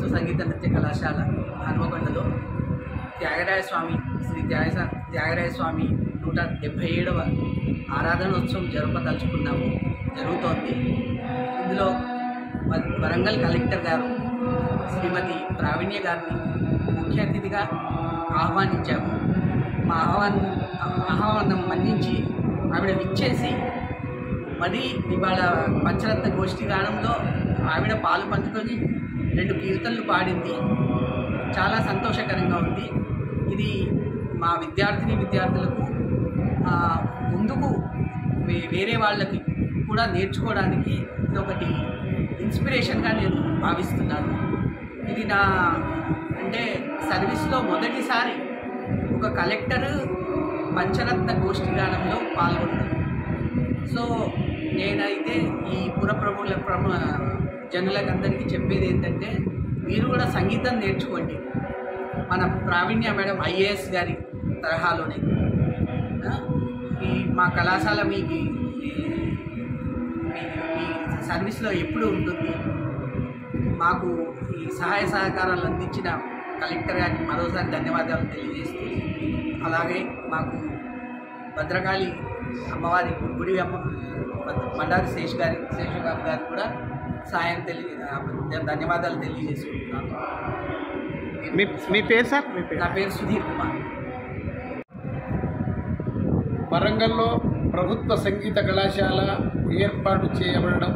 ప్రభుత్వ సంగీత నృత్య కళాశాల హన్మకొండలో శ్రీ త్యాగరాయ స్వామి 177వ ఆరాధనోత్సవం జరుగుతోంది. ఇందులో వరంగల్ కలెక్టర్ గారు శ్రీమతి ప్రావీణ్య గారిని ముఖ్య అతిథిగా ఆహ్వానించాము. మా ఆహ్వానం మన్నించి ఆవిడ విచ్చేసి మరి ఇవాళ పంచరత్న గోష్ఠి గానంలో ఆవిడ పాలు పంచుకొని 2 కీర్తనలు పాడింది. చాలా సంతోషకరంగా ఉంది. ఇది మా విద్యార్థులకు ముందుకు వేరే వాళ్ళకి కూడా నేర్చుకోవడానికి ఇది ఒకటి ఇన్స్పిరేషన్గా నేను భావిస్తున్నాను. ఇది నా సర్వీస్లో మొదటిసారి ఒక కలెక్టర్ పంచరత్న గోష్ఠి గానంలో పాల్గొన్నాను. సో నేనైతే ఈ జనులకు అందరికీ చెప్పేది ఏంటంటే, మీరు కూడా సంగీతం నేర్చుకోండి. మన ప్రావీణ్య మేడం ఐఏఎస్ గారి తరహాలోనే మా కళాశాల మీ సర్వీస్లో ఎప్పుడు ఉంటుంది. మాకు ఈ సహాయ సహకారాలు అందించిన కలెక్టర్ గారికి మరోసారి ధన్యవాదాలు తెలియజేస్తూ, అలాగే మాకు భద్రకాళి అమ్మవారి గుడి బండారి శేషుబాబు గారు కూడా ధన్యవాదాలు తెలియజేసుకుంటున్నాను. మీ పేరు సార్? నా పేరు సుధీర్ కుమార్. వరంగల్లో ప్రభుత్వ సంగీత కళాశాల ఏర్పాటు చేయబడడం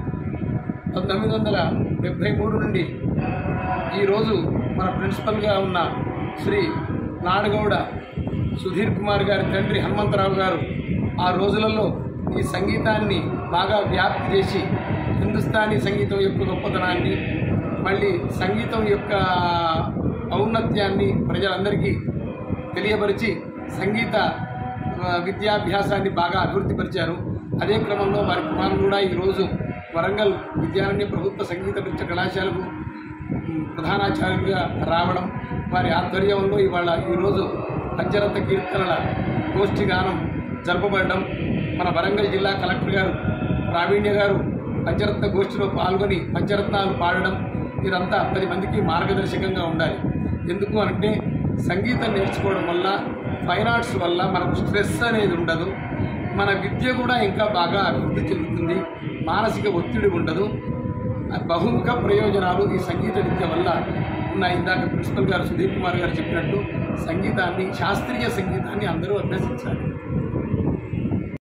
1973 నుండి ఈరోజు మన ప్రిన్సిపల్గా ఉన్న శ్రీ నాడగౌడ సుధీర్ కుమార్ గారి తండ్రి హనుమంతరావు గారు ఆ రోజులలో ఈ సంగీతాన్ని బాగా వ్యాప్తి చేసి హిందుస్థానీ సంగీతం యొక్క గొప్పతనాన్ని, మళ్ళీ సంగీతం యొక్క ఔన్నత్యాన్ని ప్రజలందరికీ తెలియపరిచి సంగీత విద్యాభ్యాసాన్ని బాగా అభివృద్ధిపరిచారు. అదే క్రమంలో వారి కుమారులు కూడా ఈరోజు వరంగల్ విద్యారణ్య ప్రభుత్వ సంగీత నృత్య కళాశాలకు ప్రధానాచార్యులుగా రావడం, వారి ఆధ్వర్యంలో ఈరోజు పంచరత్న కీర్తనల గోష్ఠి గానం జరపబడడం, మన వరంగల్ జిల్లా కలెక్టర్ గారు ప్రావీణ్య గారు పంచరత్న గోష్ఠిలో పాల్గొని పంచరత్నాలు పాడడం, ఇదంతా 10 మందికి మార్గదర్శకంగా ఉండాలి. ఎందుకు అంటే సంగీతం నేర్చుకోవడం వల్ల, ఫైన్ ఆర్ట్స్ వల్ల మనకు స్ట్రెస్ అనేది ఉండదు, మన విద్య కూడా ఇంకా బాగా అభివృద్ధి చెందుతుంది, మానసిక ఒత్తిడి ఉండదు. బహుముఖ ప్రయోజనాలు ఈ సంగీత విద్య వల్ల ఉన్నాయి. ఇందాక ప్రిన్సిపల్ గారు సుధీర్ కుమార్ గారు చెప్పినట్టు శాస్త్రీయ సంగీతాన్ని అందరూ అభ్యసించాలి.